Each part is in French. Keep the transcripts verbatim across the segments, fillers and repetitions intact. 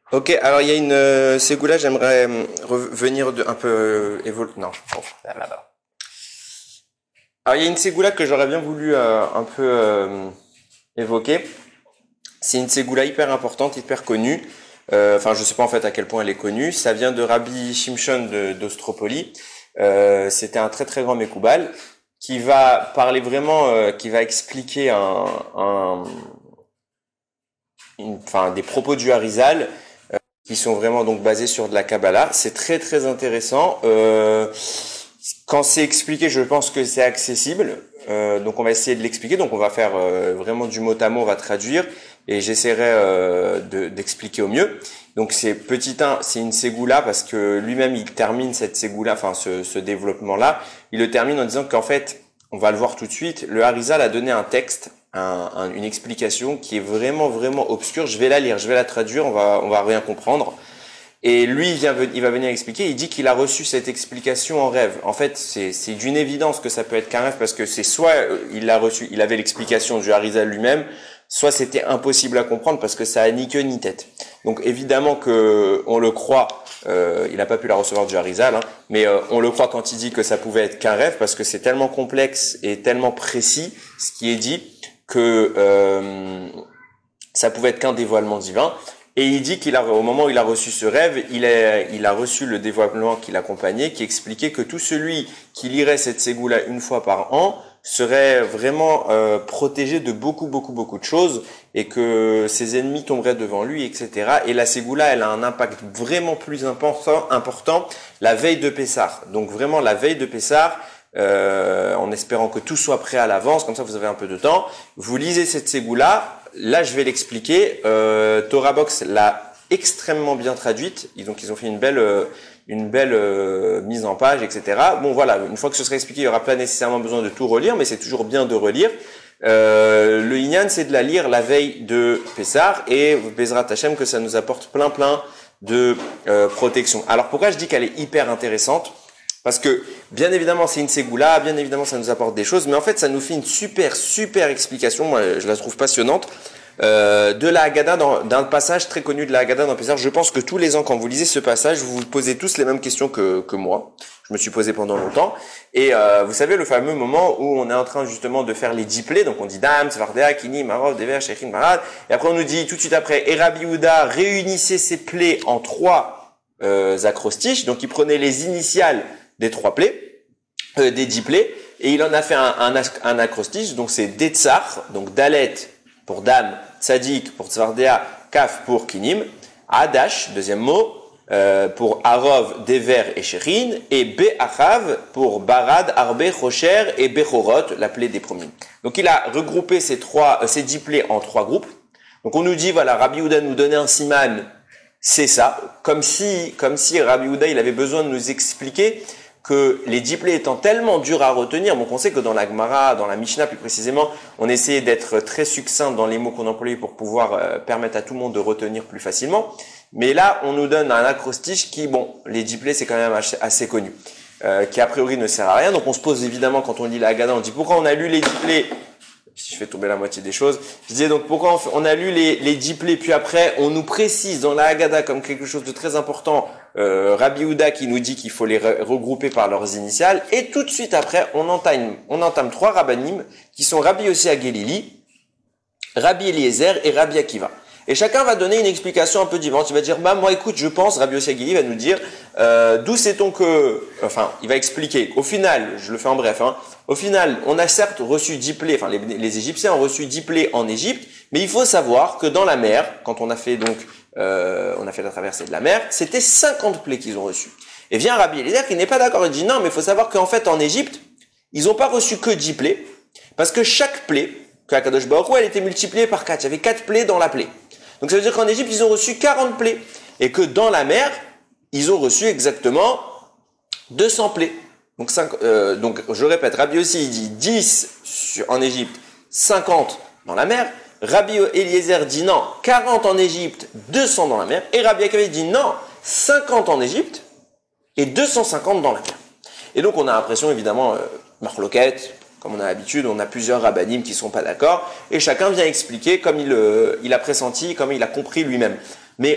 Ok, alors il y a une euh, Ségoula, j'aimerais euh, revenir de, un peu euh, évoluer. Non, bon, là-bas. Alors il y a une Ségoula que j'aurais bien voulu euh, un peu euh, évoquer. C'est une Ségoula hyper importante, hyper connue. Euh, Enfin, je sais pas en fait à quel point elle est connue. Ça vient de Rabbi Shimshon de- d'Ostropoli. Euh, C'était un très très grand Mekoubal qui va parler vraiment, euh, qui va expliquer un, un une- enfin des propos du Harizal qui sont vraiment donc basés sur de la Kabbalah. C'est très très intéressant. Euh, quand c'est expliqué, je pense que c'est accessible. Euh, donc on va essayer de l'expliquer. Donc on va faire euh, vraiment du mot à mot, on va traduire et j'essaierai euh, de- d'expliquer au mieux. Donc c'est petit un, c'est une ségoula parce que lui-même il termine cette ségoula, enfin ce, ce développement-là, il le termine en disant qu'en fait, on va le voir tout de suite, le Harizal a donné un texte, un, un- une explication qui est vraiment vraiment obscure. Je vais la lire, je vais la traduire, on va on va rien comprendre. Et lui, il, vient, il va venir expliquer, il dit qu'il a reçu cette explication en rêve. En fait, c'est c'est d'une évidence que ça peut être qu'un rêve, parce que c'est soit euh, il l'a reçu, il avait l'explication du Harizal lui-même, soit c'était impossible à comprendre parce que ça a ni queue ni tête. Donc évidemment que on le croit, euh, il n'a pas pu la recevoir du Harizal, hein, mais euh, on le croit quand il dit que ça pouvait être qu'un rêve, parce que c'est tellement complexe et tellement précis ce qui est dit que euh, ça pouvait être qu'un dévoilement divin. Et il dit qu'il a, au moment où il a reçu ce rêve, il a, il a reçu le dévoilement qui l'accompagnait, qui expliquait que tout celui qui lirait cette ségoula une fois par an serait vraiment euh, protégé de beaucoup, beaucoup, beaucoup de choses et que ses ennemis tomberaient devant lui, et cetera. Et la ségoula, elle a un impact vraiment plus important, important la veille de Pessah. Donc vraiment la veille de Pessah, euh, en espérant que tout soit prêt à l'avance, comme ça vous avez un peu de temps. Vous lisez cette ségoula. Là, je vais l'expliquer. Euh, Torah Box l'a extrêmement bien traduite. Ils, donc, ils ont fait une belle, euh, une belle euh, mise en page, et cetera. Bon, voilà. Une fois que ce sera expliqué, il n'y aura pas nécessairement besoin de tout relire, mais c'est toujours bien de relire. Euh, le Inyan, c'est de la lire la veille de Pessah et Bezrat Hashem que ça nous apporte plein, plein de euh, protection. Alors, pourquoi je dis qu'elle est hyper intéressante ? Parce que, bien évidemment, c'est une ségoula, bien évidemment, ça nous apporte des choses, mais en fait, ça nous fait une super, super explication, moi, je la trouve passionnante, euh, de la Haggadah, d'un passage très connu de la Haggadah dans Pessah. Je pense que tous les ans, quand vous lisez ce passage, vous vous posez tous les mêmes questions que, que moi. Je me suis posé pendant longtemps. Et euh, vous savez, le fameux moment où on est en train justement de faire les dix plaies, donc on dit Dam, Svardea, Kini, Marov, Dever, Shechin, Marad, et après on nous dit tout de suite après, et Rabbi Yehuda réunissait ses plaies en trois euh, acrostiches, donc il prenait les initiales des trois plaies, euh, des dix plaies, et il en a fait un, un, un acrostiche, donc c'est Detzar, donc Dalet pour Dam, Tzadik pour Tzvardea, Kaf pour Kinim, Adash, deuxième mot, euh, pour Arov, Dever et Sherin, et Be'achav pour Barad, Arbe, Rocher et Bechorot, la plaie des premiers. Donc il a regroupé ces trois, euh, ces dix plaies en trois groupes. Donc on nous dit, voilà, Rabbi Yehuda nous donnait un siman, c'est ça, comme si, comme si Rabbi Yehuda il avait besoin de nous expliquer que les dix plaies étant tellement durs à retenir, donc on sait que dans la Gemara, dans la Mishnah plus précisément, on essayait d'être très succinct dans les mots qu'on employait pour pouvoir euh, permettre à tout le monde de retenir plus facilement. Mais là, on nous donne un acrostiche qui, bon, les dix plaies c'est quand même assez, assez connu, euh, qui a priori ne sert à rien. Donc on se pose évidemment quand on lit la Haggadah, on dit pourquoi on a lu les dix plaies. Si je fais tomber la moitié des choses, je disais donc pourquoi on, fait, on a lu les, les dix plaies, puis après on nous précise dans la Haggadah comme quelque chose de très important, euh, Rabbi Yehuda qui nous dit qu'il faut les re- regrouper par leurs initiales, et tout de suite après on entame, on entame trois rabbanim qui sont Rabbi Yossi Agelili, Rabbi Eliezer et Rabbi Akiva. Et chacun va donner une explication un peu différente. Il va dire, bah moi écoute, je pense, Rabbi Yossi Agelili va nous dire, euh, d'où sait-on que, enfin, il va expliquer. Au final, je le fais en bref, hein. Au final, on a certes reçu dix plaies, enfin les, les Égyptiens ont reçu dix plaies en Égypte, mais il faut savoir que dans la mer, quand on a fait donc, euh, on a fait la traversée de la mer, c'était cinquante plaies qu'ils ont reçues. Et vient Rabbi Eliezer qui n'est pas d'accord, il dit non, mais il faut savoir qu'en fait en Égypte, ils n'ont pas reçu que dix plaies, parce que chaque plaie, que Akadosh Baruch Hu, elle était multipliée par quatre. Il y avait quatre plaies dans la plaie. Donc ça veut dire qu'en Égypte, ils ont reçu quarante plaies. Et que dans la mer, ils ont reçu exactement deux cents plaies. Donc, cinq, euh, donc je répète, Rabbi Yossi il dit dix sur, en Égypte, cinquante dans la mer. Rabbi Eliezer dit non, quarante en Égypte, deux cents dans la mer. Et Rabbi Akiva dit non, cinquante en Égypte et deux cent cinquante dans la mer. Et donc on a l'impression évidemment, euh, marloquette, comme on a l'habitude, on a plusieurs rabbanim qui ne sont pas d'accord, et chacun vient expliquer comme il, euh, il a pressenti, comme il a compris lui-même. Mais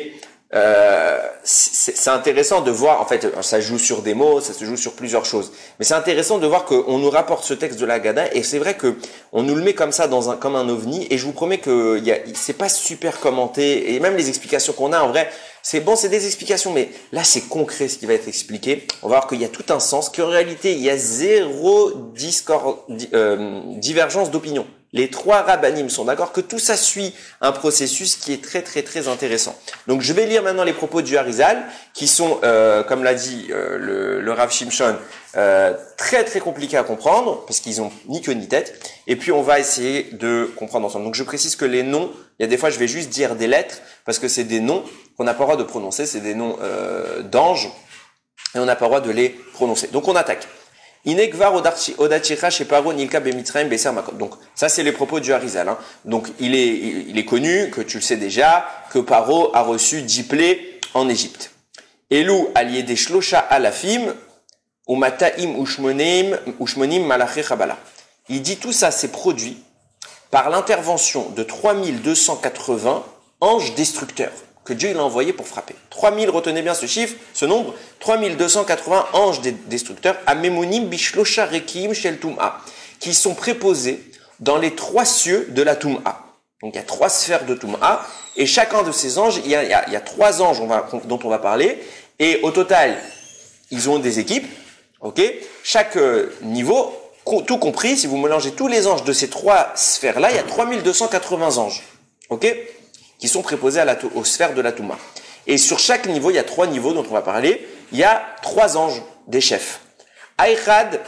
Euh, c'est intéressant de voir, en fait, ça joue sur des mots, ça se joue sur plusieurs choses. Mais c'est intéressant de voir qu'on nous rapporte ce texte de la Haggadah et c'est vrai que on nous le met comme ça dans un, comme un ovni et je vous promets que y a, c'est pas super commenté et même les explications qu'on a en vrai, c'est bon, c'est des explications, mais là c'est concret ce qui va être expliqué. On va voir qu'il y a tout un sens, qu'en réalité il y a zéro discord, euh, divergence d'opinion. Les trois rabbanim sont d'accord que tout ça suit un processus qui est très très très intéressant. Donc je vais lire maintenant les propos du Harizal qui sont, euh, comme l'a dit euh, le, le Rav Shimshon, euh, très très compliqués à comprendre parce qu'ils ont ni queue ni tête. Et puis on va essayer de comprendre ensemble. Donc je précise que les noms, il y a des fois je vais juste dire des lettres parce que c'est des noms qu'on n'a pas le droit de prononcer, c'est des noms euh, d'anges et on n'a pas le droit de les prononcer. Donc on attaque. Inekvar odachicha chez Paro nilka bemitraim beser makot. Donc ça c'est les propos du Harizal. Hein. Donc il est il est connu que tu le sais déjà que Paro a reçu dix plaies en Égypte. Elou allié des shlosha alafim ou mataim ushmonim ushmonim malaché chabala. Il dit tout ça c'est produit par l'intervention de trois mille deux cent quatre-vingts anges destructeurs que Dieu il a envoyé pour frapper. trois mille, retenez bien ce chiffre, ce nombre, trois mille deux cent quatre-vingts anges destructeurs, amemonim bishlosha rekim shel tum'a, qui sont préposés dans les trois cieux de la tum'a. Donc il y a trois sphères de tum'a, et chacun de ces anges, il y a, il y a, il y a trois anges on va, dont on va parler, et au total, ils ont des équipes, ok? Chaque niveau, tout compris, si vous mélangez tous les anges de ces trois sphères-là, il y a trois mille deux cent quatre-vingts anges, ok? Qui sont préposés à la, aux sphères de la Touma. Et sur chaque niveau, il y a trois niveaux dont on va parler. Il y a trois anges, des chefs. Aïchad,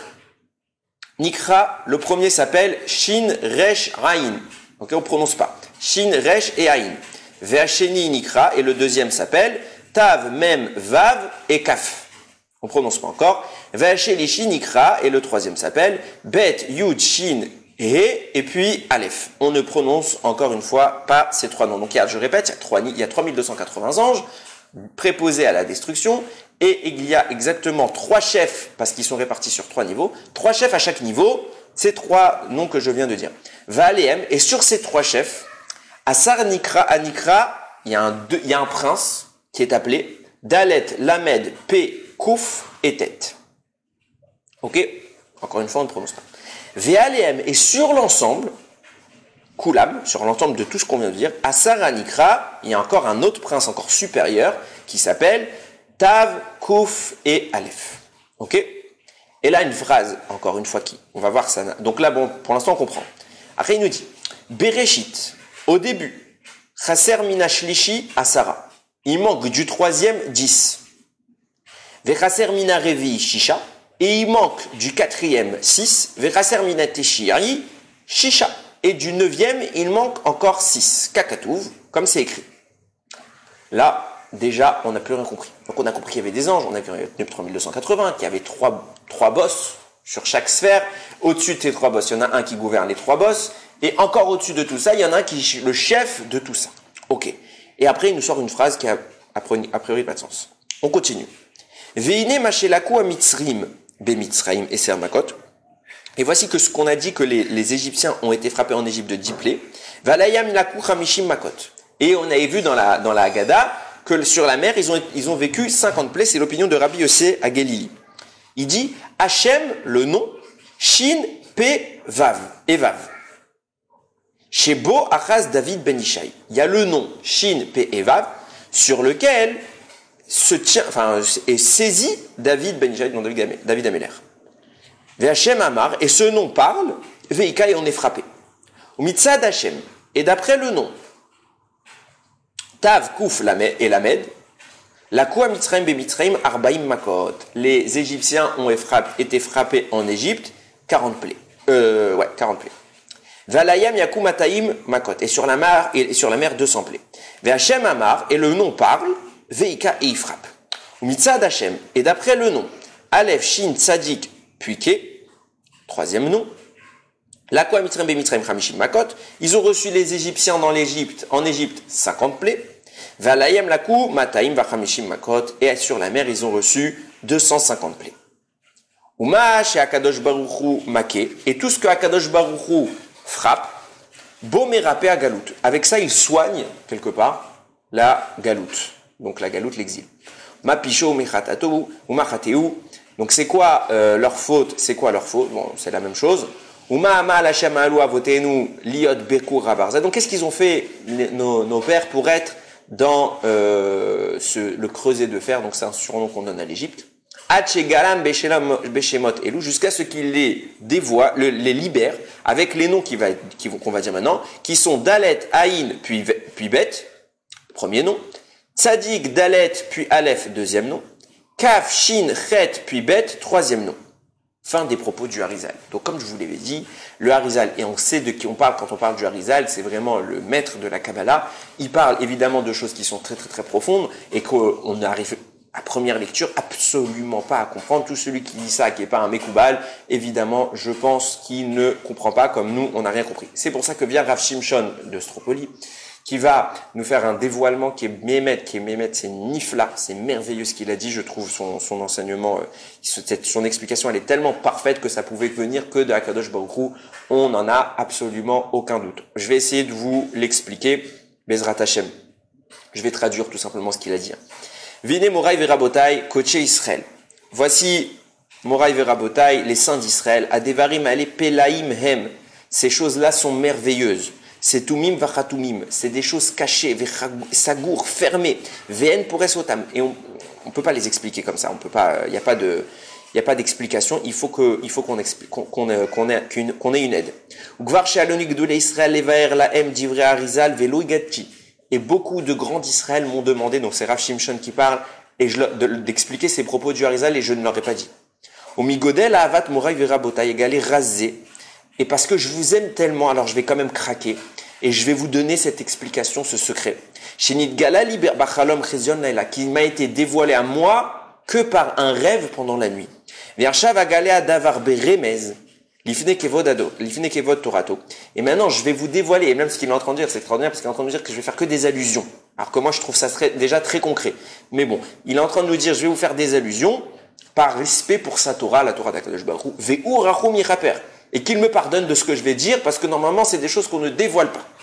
Nikra, le premier s'appelle Shin, Resh, Aïn. Ok, on prononce pas. Shin, Resh et Aïn. Ve'asheni, Nikra, et le deuxième s'appelle Tav, Mem, Vav et Kaf. On prononce pas encore. Ve'asheli, Shin, Nikra, et le troisième s'appelle Bet, Yud, Shin, et, et puis Aleph. On ne prononce encore une fois pas ces trois noms. Donc il y a, je répète, il y a, trois, il y a trois mille deux cent quatre-vingts anges préposés à la destruction et il y a exactement trois chefs, parce qu'ils sont répartis sur trois niveaux, trois chefs à chaque niveau, ces trois noms que je viens de dire. Vaaleem, et sur ces trois chefs, Asar Nikra, Anikra, il y a un, il y a un prince qui est appelé Dalet, Lamed, P, Kouf et Tet. Ok? Encore une fois, on ne prononce pas. Ve'aleem, et sur l'ensemble, Kulam, sur l'ensemble de tout ce qu'on vient de dire, Asar Anikra, il y a encore un autre prince encore supérieur qui s'appelle Tav, Kouf et Aleph. Ok? Et là, une phrase, encore une fois, qui, on va voir ça. Donc là, bon, pour l'instant, on comprend. Après, il nous dit, Bereshit, au début, Chaser Minashlishi Asara. Il manque du troisième, dix. Vechaser Minarevi Shisha. Et il manque du quatrième, six, Vechaser Minateshiri, Shisha. Et du neuvième, il manque encore six, Kakatouv, comme c'est écrit. Là, déjà, on n'a plus rien compris. Donc on a compris qu'il y avait des anges, on a vu qu'il y avait trois mille deux cent quatre-vingts, qu'il y avait trois, trois boss sur chaque sphère. Au-dessus de ces trois boss, il y en a un qui gouverne les trois boss. Et encore au-dessus de tout ça, il y en a un qui est le chef de tout ça. Ok. Et après, il nous sort une phrase qui a a priori pas de sens. On continue. Veine machelaku a mitzrim. Bemitzraim et Sermakot. Et voici que ce qu'on a dit que les, les Égyptiens ont été frappés en Égypte de dix plaies. Valayam laku hamishim makot. Et on avait vu dans la, dans la Haggadah que sur la mer, ils ont, ils ont vécu cinquante plaies. C'est l'opinion de Rabbi Yossé à Galili. Il dit Hachem, le nom, Shin, Pe, Vav, et Vav. Chez Bo Achaz David Ben Ishai. Il y a le nom Shin, Pe, et Vav sur lequel se tient, enfin, est saisi David Ben Ishai, non David, David Améler. V'Hachem Amar, et ce nom parle, Veika, et on est frappé. Ou Mitzad Hachem, et d'après le nom, Tav, Kouf et Lamed, la Koua Mitzrayim Be Mitzrayim Arbaim Makot. Les Égyptiens ont été frappés en Égypte, quarante plaies. Euh, ouais, quarante plaies. Valayam Yakou Mataim Makot, et sur la mer, et sur la mer deux cents plaies. V'Hachem Amar, et le nom parle, Veika, et il frappe. Ou Mitzad Hachem, et d'après le nom, Aleph, Shin, Tzadik, puis Ké, troisième nom, la Koua Mitzrayim Be Mitzrayim Chamishim Makot, ils ont reçu les Égyptiens dans l'Égypte, en Égypte, cinquante plaies. Valayem Lakou Mataim Vachamishim Makot, et sur la mer, ils ont reçu deux cent cinquante plaies. Uma chez Akadosh Baruchou Maké, et tout ce que Akadosh Baruchou frappe, Bomérapé à Galout. Avec ça, il soigne, quelque part, la Galout. donc la galoute, l'exil. Ma picho, mechatatou, ou machateou. Donc c'est quoi euh, leur faute? C'est quoi leur faute? Bon, c'est la même chose. Uma ama la shamalu avotenu liot bekur rabarza. Donc qu'est-ce qu'ils ont fait nos, nos pères pour être dans euh, ce, le creuset de fer? Donc c'est un surnom qu'on donne à l'Égypte. Galam beshemot elu, jusqu'à ce qu'ils les dévoient, le, les libèrent avec les noms qui va, qui, qu'on va dire maintenant, qui sont Dalet, Aïn, puis, puis Bet, premier nom. Tzadik, Dalet, puis Aleph, deuxième nom. Kaf, Shin, Chet, puis Bet, troisième nom. Fin des propos du Harizal. Donc comme je vous l'avais dit, le Harizal, et on sait de qui on parle quand on parle du Harizal, c'est vraiment le maître de la Kabbalah. Il parle évidemment de choses qui sont très très très profondes et qu'on arrive à première lecture absolument pas à comprendre. Tout celui qui dit ça, qui n'est pas un Mekoubal, évidemment, je pense qu'il ne comprend pas comme nous, on n'a rien compris. C'est pour ça que vient Rav Shimshon de Stropoli, qui va nous faire un dévoilement qui est Mémet, qui est Mémet, c'est Nifla, c'est merveilleux ce qu'il a dit, je trouve son, son enseignement, euh, son explication, elle est tellement parfaite que ça pouvait venir que de Akadosh Baruch Hu, on n'en a absolument aucun doute. Je vais essayer de vous l'expliquer, Bezrat Hashem. Je vais traduire tout simplement ce qu'il a dit. Vine Moraï Verabotai, Koche Israël. Voici Moraï Verabotai, les saints d'Israël, Adevarim Ale Pelaim Hem. Ces choses-là sont merveilleuses. C'est Tumim Vachatumim. C'est des choses cachées, Sagour, fermées. Vn pour Esotam. Et on ne peut pas les expliquer comme ça. On peut pas, il n'y a pas de, il n'y a pas d'explication. Il faut que, il faut qu'on explique, qu'on, qu'on, qu'on ait, qu'une, qu'on ait une aide. Ugvar Shealonik Doule Israël Levaer Lahem Divrei Harizal Velo Igatchi. Et beaucoup de grands d'Israël m'ont demandé, donc c'est Rav Shimshon qui parle, et je, de, d'expliquer ces propos du Harizal, et je ne leur ai pas dit. Au migodel à avat moraï verabota égalé rasé. Et parce que je vous aime tellement, alors je vais quand même craquer, et je vais vous donner cette explication, ce secret. Shenit gala liber bachalom chezion laila, qui m'a été dévoilé à moi que par un rêve pendant la nuit. Vershav agale adavar beremez. L'ifne kevod ado, l'ifne kevod torato. Et maintenant, je vais vous dévoiler, et même ce qu'il est en train de dire, c'est extraordinaire, parce qu'il est en train de dire que je vais faire que des allusions. Alors que moi, je trouve ça serait déjà très concret. Mais bon, il est en train de nous dire, je vais vous faire des allusions, par respect pour sa Torah, la Torah d'Akadosh Baruch Hu, ve'u rachum yichaper. Et qu'il me pardonne de ce que je vais dire, parce que normalement, c'est des choses qu'on ne dévoile pas.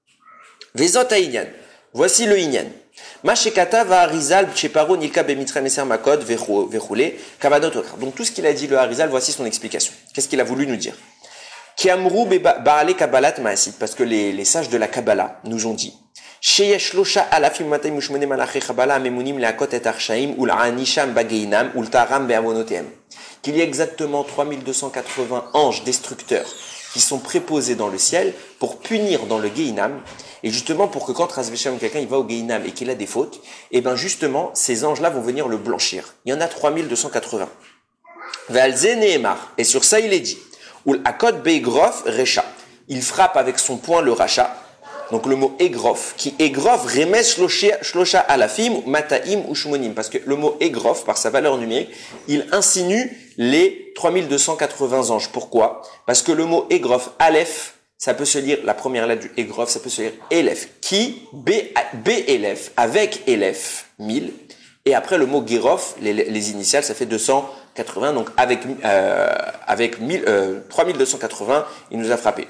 Ve'zot ha'inyan. Voici le inyan. Mashekata va Harizal, Cheparo, Nilka, Bemitrem, Eser, Makod, Vechoulé, Kavadot, donc tout ce qu'il a dit le Harizal, voici son explication. Qu'est-ce qu'il a voulu nous dire? Kiamrou, Baale, Kabbalat, Maasit, parce que les, les sages de la Kabbalah nous ont dit, Sheyesh Losha, Alafim, Matay, Mushmone, Malaché, Kabbalah, Memunim, Leakot, et Archaim, ou l'Anisham, Bageinam, ou l'Taram, Beamonotem. Qu'il y a exactement trois mille deux cent quatre-vingts anges destructeurs qui sont préposés dans le ciel pour punir dans le Geinam. Et justement, pour que quand Razvesham, quelqu'un, il va au Geinam et qu'il a des fautes, et bien justement, ces anges-là vont venir le blanchir. Il y en a trois mille deux cent quatre-vingts. Ve'alze Nehemar. Et sur ça, il est dit. Ul akot beigrof recha. Il frappe avec son poing le racha. Donc le mot égrof, qui égrof remes shlosha alafim, mataim ou shmonim. Parce que le mot égrof, par sa valeur numérique, il insinue les trois mille deux cent quatre-vingts anges. Pourquoi? Parce que le mot égrof, aleph, ça peut se lire, la première lettre du égrof, ça peut se lire élève, qui, B, B élève, avec élève, mille, et après le mot guérof, les, les initiales, ça fait deux cent quatre-vingts, donc avec, euh, avec mille, euh, trois mille deux cent quatre-vingts, il nous a frappé.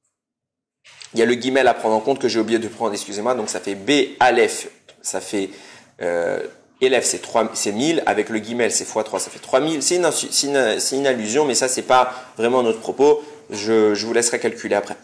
Il y a le guimel à prendre en compte que j'ai oublié de prendre, excusez-moi, donc ça fait B, aleph, ça fait, euh, élève, c'est trois, c'est mille, avec le guimel, c'est fois trois, ça fait trois mille, c'est une, c'est une, c'est une allusion, mais ça, c'est pas vraiment notre propos. Je, je vous laisserai calculer après.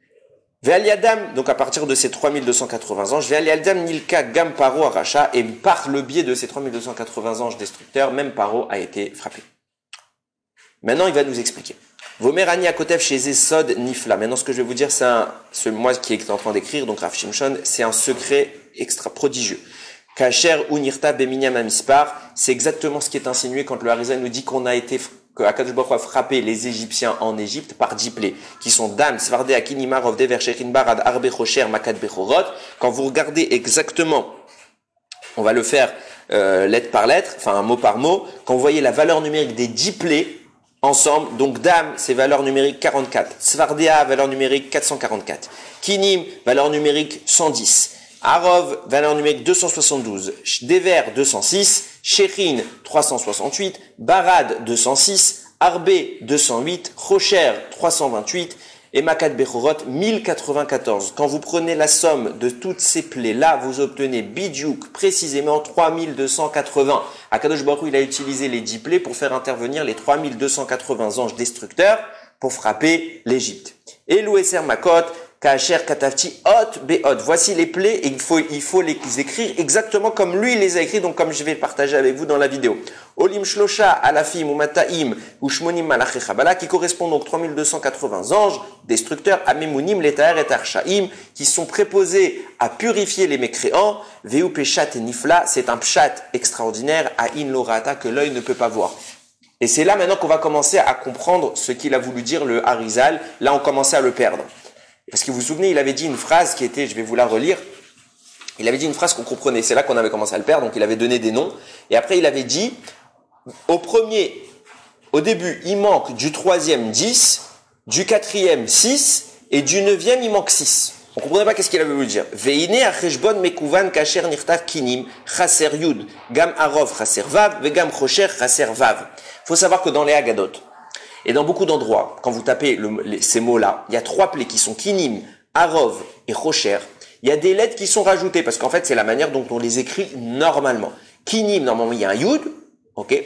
Ve'al donc à partir de ces trois mille deux cent quatre-vingts anges, Ve'al yadam nilka gam paro aracha, et par le biais de ces trois mille deux cent quatre-vingts anges destructeurs, même Paro a été frappé. Maintenant, il va nous expliquer. Vomerani akotev chez Sod nifla. Maintenant, ce que je vais vous dire, c'est un, ce moi qui est en train d'écrire, donc Rav Shimshon, c'est un secret extra prodigieux. Kacher unirta beminyam amispar, c'est exactement ce qui est insinué quand le Harizal nous dit qu'on a été que Akadosh Baruch Hu a frappé les Égyptiens en Égypte par dix plaies, qui sont Dam, Svardé, Akinimar, Ovde, Vershechin, Barad, Arbe, Chocher, Makad, Bechorot. Quand vous regardez exactement, on va le faire euh, lettre par lettre, enfin mot par mot, quand vous voyez la valeur numérique des dix plaies ensemble, donc Dam, c'est valeur numérique quarante-quatre, Svardéa, valeur numérique quatre cent quarante-quatre, Kinim, valeur numérique cent dix, Arov, valeur numérique deux cent soixante-douze, Dever, deux cent six, Shechin, trois cent soixante-huit, Barad, deux cent six, Arbe, deux cent huit, Rocher, trois cent vingt-huit, Et Makat Bechorot, mille quatre-vingt-quatorze. Quand vous prenez la somme de toutes ces plaies-là, vous obtenez Bidjouk, précisément trois mille deux cent quatre-vingts. Akadosh Baruch Hu, il a utilisé les dix plaies pour faire intervenir les trois mille deux cent quatre-vingts anges destructeurs pour frapper l'Égypte. Et l'Ouesser Makot, Kacher Katafti Hot Be'ot. Voici les plaies et il faut, il faut les écrire exactement comme lui les a écrits, donc comme je vais le partager avec vous dans la vidéo. Olim Shlosha Alafim ou Mataim ou Shmonim Malachi Chabala, qui correspond donc trois mille deux cent quatre-vingts anges destructeurs, Amemunim, Letaer et Arshaim, qui sont préposés à purifier les mécréants. Veu Peshat et Nifla, c'est un pshat extraordinaire à In Lorata que l'œil ne peut pas voir. Et c'est là maintenant qu'on va commencer à comprendre ce qu'il a voulu dire le Harizal. Là, on commençait à le perdre. Parce que vous vous souvenez, il avait dit une phrase qui était, je vais vous la relire, il avait dit une phrase qu'on comprenait, c'est là qu'on avait commencé à le perdre, donc il avait donné des noms, et après il avait dit, au premier, au début, il manque du troisième dix, du quatrième six, et du neuvième il manque six. On ne comprenait pas qu'est-ce qu'il avait voulu dire. Veine acheshbon mekuvan kasher nirtav kinim, chaser yud, gam arov chaser vav, vegam chosher chaser vav. Il faut savoir que dans les Haggadot, et dans beaucoup d'endroits, quand vous tapez le, les, ces mots-là, il y a trois plaies qui sont kinim, arov et chosher. Il y a des lettres qui sont rajoutées parce qu'en fait, c'est la manière dont on les écrit normalement. Kinim, normalement, il y a un yud, ok.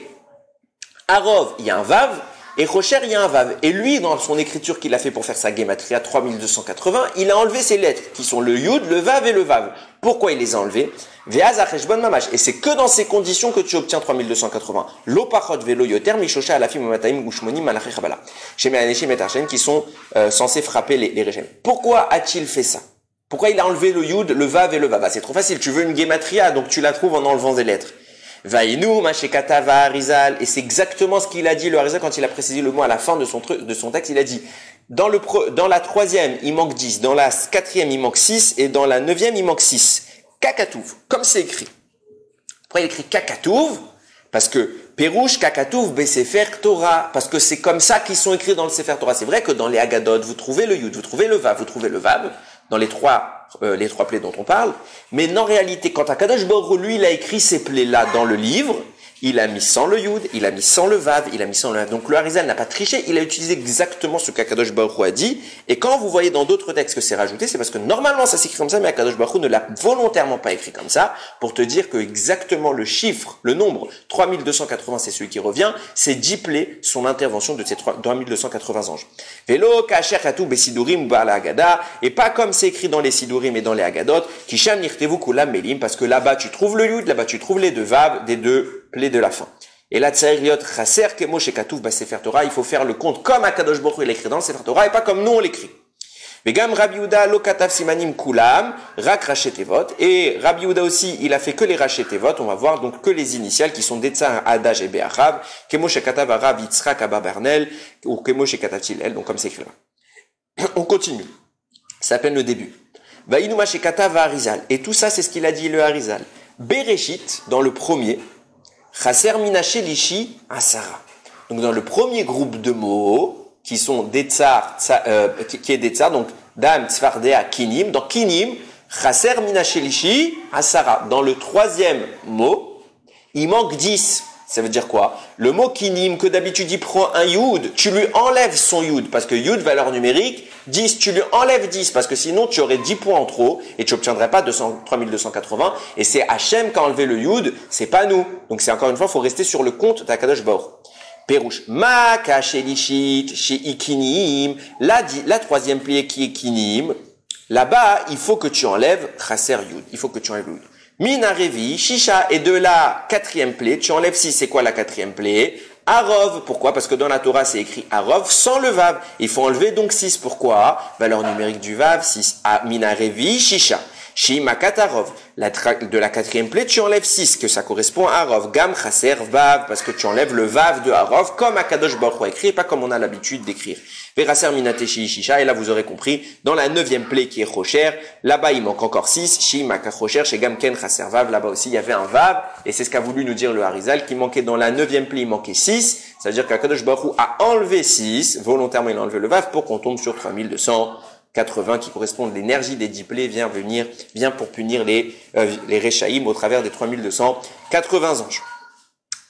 Arov, il y a un vav, et chosher, il y a un vav. Et lui, dans son écriture qu'il a fait pour faire sa gematria trois mille deux cent quatre-vingts, il a enlevé ces lettres qui sont le yud, le vav et le vav. Pourquoi il les a enlevées? Ve'az acheshbon mamash. Et c'est que dans ces conditions que tu obtiens trois mille deux cent quatre-vingts. Lo pachot velo yoter mishosha alafim mataim ushmonim malachi chabala. Chez Me'aneshim et Archen qui sont euh, censés frapper les, les régimes. Pourquoi a-t-il fait ça? Pourquoi il a enlevé le yud, le vav et le vav? Ah, c'est trop facile. Tu veux une gematria, donc tu la trouves en enlevant des lettres. Vainu mashekata va Harizal. Et c'est exactement ce qu'il a dit le Harizal quand il a précisé le mot à la fin de son truc, de son texte. Il a dit, dans le pro, dans la troisième, il manque dix. Dans la quatrième, il manque six. Et dans la neuvième, il manque six. Kakatouv, comme c'est écrit. Pourquoi il écrit Kakatouv? Parce que Perouche, Kakatouv, Besefer, Torah. Parce que c'est comme ça qu'ils sont écrits dans le Sefer Torah. C'est vrai que dans les Haggadot, vous trouvez le Yud, vous trouvez le Vav, vous trouvez le Vav, dans les trois, euh, les trois plaies dont on parle. Mais en réalité, quand Akadosh Baruch Hu, lui, il a écrit ces plaies-là dans le livre, il a mis sans le Yud, il a mis sans le Vav, il a mis sans le Vav. Donc le Harizal n'a pas triché, il a utilisé exactement ce qu'Akadosh Baruch Hu a dit. Et quand vous voyez dans d'autres textes que c'est rajouté, c'est parce que normalement ça s'écrit comme ça, mais Akadosh Baruch Hu ne l'a volontairement pas écrit comme ça, pour te dire que exactement le chiffre, le nombre, trois mille deux cent quatre-vingts, c'est celui qui revient, c'est dix plaies, son intervention de ces trois mille deux cent quatre-vingts anges. Velo, kacher, katou, besidurim, ba'ala agada, et pas comme c'est écrit dans les sidurim et dans les Haggadot, kisham nirtevu kulam melim, parce que là-bas tu trouves le Yud, là-bas tu trouves les deux Vav, des deux plaies de la fin. Et là, Tsairiot Chaser Kemo Shekatouf Ba Sefer Torah, il faut faire le compte comme Akadosh Baruch Hu l'écrit dans le Sefer Torah et pas comme nous on l'écrit. Vegam Rabbi Yehuda lo katav simanim kulam rak rachetevot, et Rabbi Yehuda aussi, il a fait que les rachetevot, on va voir donc que les initiales qui sont Detzar, Adash et Be'achav, Kemo Shekatav Arav Yitzrak Abba Bernel ou Kemo Shekatav Tilel, donc comme c'est écrit là. On continue. Ça s'appelle le début. Vaïnouma Shekatav Harizal, et tout ça c'est ce qu'il a dit le Harizal. Bereshit, dans le premier, Chaser minaché lishi asara. Donc dans le premier groupe de mots qui sont Detzar, euh, qui est Detzar, donc Dam, Tzfardea, Kinim. Dans Kinim, Chaser minaché lishi asara. Dans le troisième mot, il manque dix. Ça veut dire quoi? Le mot kinim, que d'habitude il prend un yud, tu lui enlèves son yud, parce que yud, valeur numérique, dix, tu lui enlèves dix, parce que sinon tu aurais dix points en trop, et tu n'obtiendrais pas trois mille deux cent quatre-vingts, et c'est Hachem qui a enlevé le yud, c'est pas nous. Donc c'est encore une fois, il faut rester sur le compte d'Akadosh Baruch. Perouche, ma kachelishit, chez ikinim, la, la troisième pliée qui est kinim, là-bas, il faut que tu enlèves chaser yud, il faut que tu enlèves le yud. Minarevi, Shisha, et de la quatrième plaie, tu enlèves six, c'est quoi la quatrième plaie? Arov, pourquoi? Parce que dans la Torah c'est écrit Arov sans le Vav. Il faut enlever donc six, pourquoi? Valeur numérique du Vav, six. Ah, Minarevi, Shisha. Shimakat Arov. La tra- de la quatrième plaie, tu enlèves six, que ça correspond à Arov. Gam, Chaser, Vav, parce que tu enlèves le Vav de Arov, comme Akadosh Baruch Hu a écrit, et pas comme on a l'habitude d'écrire. Veraser Minateshi Shisha, et là vous aurez compris, dans la neuvième plaie qui est Rocher, là-bas il manque encore six, Shimaka Rocher, chez Gamken Chaser Vav, là-bas aussi il y avait un Vav, et c'est ce qu'a voulu nous dire le Harizal, qui manquait dans la neuvième plaie, il manquait six, ça veut dire qu'Akadosh Baruch Hu a enlevé six, volontairement il a enlevé le Vav, pour qu'on tombe sur trois mille deux cent quatre-vingts, qui correspondent à l'énergie des dix plaies, vient venir, vient pour punir les, euh, les Rechaïm au travers des trois mille deux cent quatre-vingts anges.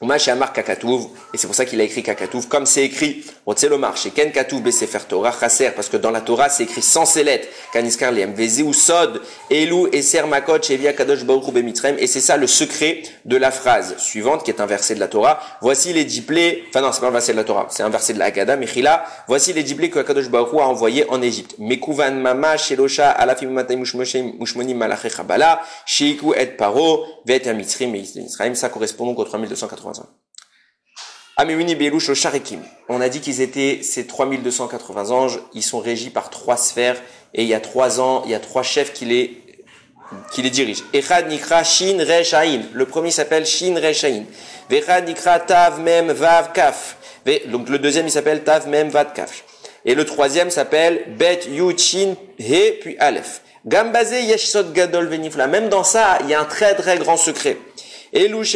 Umash Amar Kakatouv, et c'est pour ça qu'il a écrit Kakatouv, comme c'est écrit, Otselomar, chez Ken Katouv Besefer Torah, Chaser, parce que dans la Torah c'est écrit sans ces lettres, Kaniskar Liam, Vezeu Sod, Elou, Eser Makot, Shevia Kadosh Baruch Hu Bemitzrayim, et c'est ça le secret de la phrase suivante, qui est un verset de la Torah. Voici les dix plaies, enfin non, c'est pas un verset de la Torah, c'est un verset de la Haggadah, Mechila, voici les dix plaies que Kadosh Baruch Hu a envoyées en Égypte. Mekuvan Mama, Shelosha, Alafim Matay Mushmonim Malaché Chabala, Sheiku et Paro, Vet Amitzrim et Israël, ça correspond donc aux trois mille deux cent quatre-vingt-cinq. Amewini Belush au Sharikim. On a dit qu'ils étaient ces trois mille deux cent quatre-vingts anges. Ils sont régis par trois sphères et il y a trois ans, il y a trois chefs qui les qui les dirigent. Echad Nikra Shin Resh Ain. Le premier s'appelle Shin Resh Ain. Vechad Nikra Tav Mem Vav Kaf. Donc le deuxième il s'appelle Tav Mem Vav Kaf. Et le troisième s'appelle Bet Yud Shin He puis Aleph. Gambazé Yeshsot Gadol Venifla. Même dans ça, il y a un très très grand secret. Donc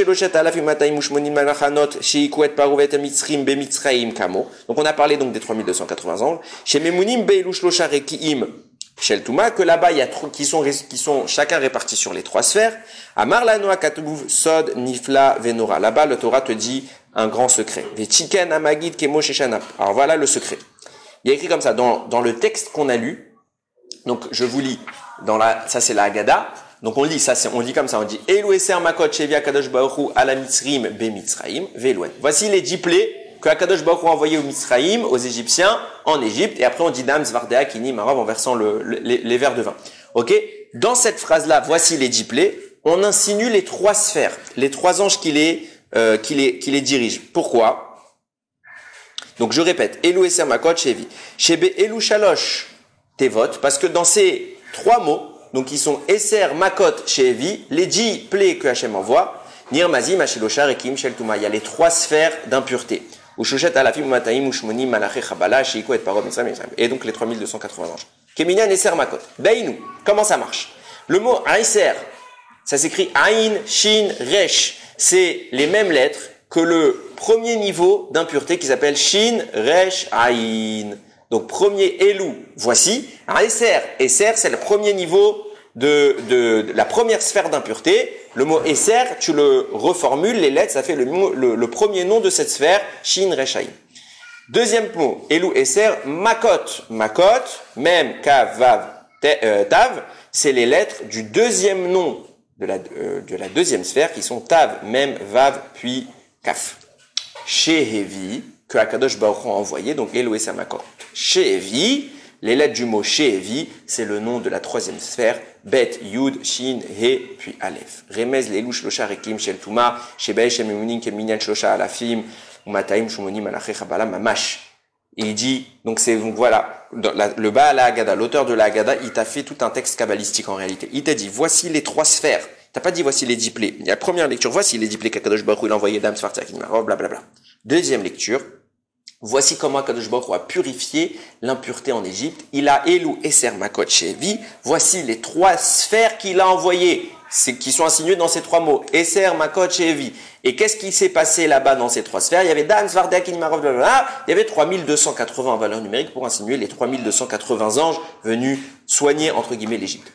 on a parlé donc des trois mille deux cent quatre-vingts anges. Chez Memunim Beilush Losha Rekiim Shel Touma, que là-bas il y a qui sont qui sont chacun répartis sur les trois sphères. Amar Lanoa Katuv Sod Nifla Venora. Là-bas le Torah te dit un grand secret. Vechiken Amagid Kemo Sheshanap. Alors voilà le secret. Il y a écrit comme ça dans dans le texte qu'on a lu. Donc je vous lis dans la ça c'est la Haggadah. Donc on lit ça, c'est, on lit comme ça, on dit Elou Eser Makot Shevia Kadosh Baruch Hu ala Mitzrim be Mitzraim ve'Elouen. Voici les dix plaies que Kadosh Baruch Hu a envoyées aux Mitzraim, aux Égyptiens, en Égypte, et après on dit Dam Zvardea Kini Marav en versant le, le, les, les verres de vin. Ok? Dans cette phrase-là, voici les dix plaies, on insinue les trois sphères, les trois anges qui les, euh, qui les, qui les dirigent. Pourquoi? Donc je répète, Elou Eser Makot Shevi, Shebe Elou Shalosh Tevot, parce que dans ces trois mots, donc ils sont Eser, Makot, Shevi, les dix plaies que Hachem envoie, Nirmazi, Mashilosha, Rekim, Shel Touma. Il y a les trois sphères d'impureté. Ushoshet alafim umataim ushmonim malaché chabala, Sheiko et Paro Mitzrayim. Et donc les trois mille deux cent quatre-vingts anges. Keminyan Eser, Makot. Beinu. Comment ça marche? Le mot Aiser, ça s'écrit Ain, Shin, Resh. C'est les mêmes lettres que le premier niveau d'impureté qui s'appelle Shin, Resh, Ain. Donc, premier Elou, voici. Esser, Esser, c'est le premier niveau de, de, de la première sphère d'impureté. Le mot Esser, tu le reformules, les lettres, ça fait le, le, le premier nom de cette sphère, Shin Reshaï. Deuxième mot, Elou, Esser, Makot. Makot, même Kav, Vav, euh, Tav, c'est les lettres du deuxième nom de la, euh, de la deuxième sphère, qui sont Tav, Mem, Vav, puis Kaf. Shehevi, que Akadosh Baruch Hu a envoyé, donc Elohé Samakor. Shehevi, les lettres du mot Shehevi, c'est le nom de la troisième sphère, Bet, Yud, Shin, He, puis Aleph. Remez, Lelou, Shlosha, Rekim, Shel Touma, Shebei, Shememunin, Keminyan, Shlosha, Alafim, Umataim, Shumonim, Malaché, Chabala, Mamash. Et il dit, donc c'est, donc voilà, la, le Baal Haggadah, l'auteur de la Haggadah, il t'a fait tout un texte kabbalistique en réalité. Il t'a dit, voici les trois sphères. T'as pas dit voici les dix plaies. Il y a la première lecture, voici les dix plaies qu'Akadosh Baruch Hu il a envoyé Dam Sfartia Kinmarov, blablabla. Deuxième lecture, voici comment Akadosh Baruch Hu a purifié l'impureté en Égypte. Il a Elou Eser Makot Shevi. Voici les trois sphères qu'il a envoyées, c'est, qui sont insinuées dans ces trois mots. Eser Makot Shevi. Et qu'est-ce qui s'est passé là-bas dans ces trois sphères? Il y avait Dam Sfartia Kinmarov, blablabla. Il y avait trois mille deux cent quatre-vingts en valeur numérique pour insinuer les trois mille deux cent quatre-vingts anges venus soigner, entre guillemets, l'Égypte.